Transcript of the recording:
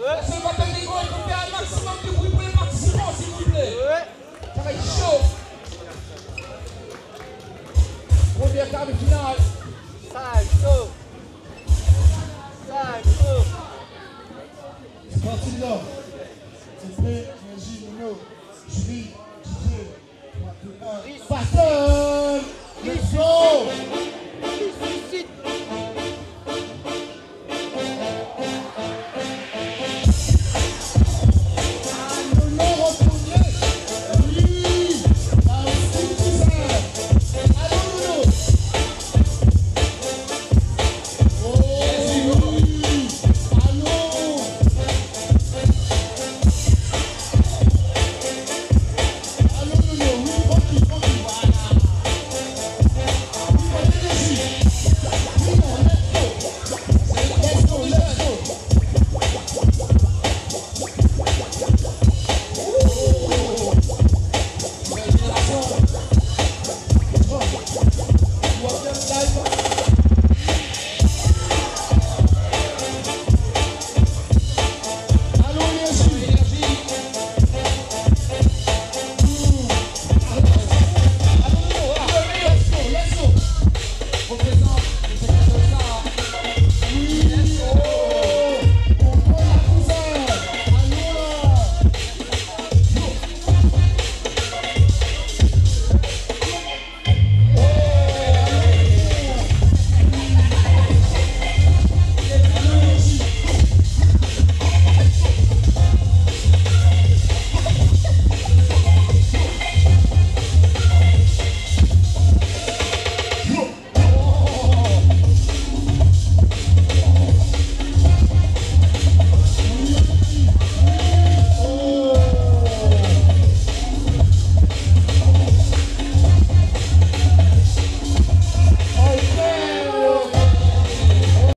C'est le bataille des gros, il faut faire un maximum de bruit pour les participants, s'il vous plaît. Ça va être chaud. Première quart de finale. 5 sauts. 5 sauts. C'est parti là. C'est prêt, Énergie, Nino, Julie, Didier, 3, 2, 1. Battle! Let's go!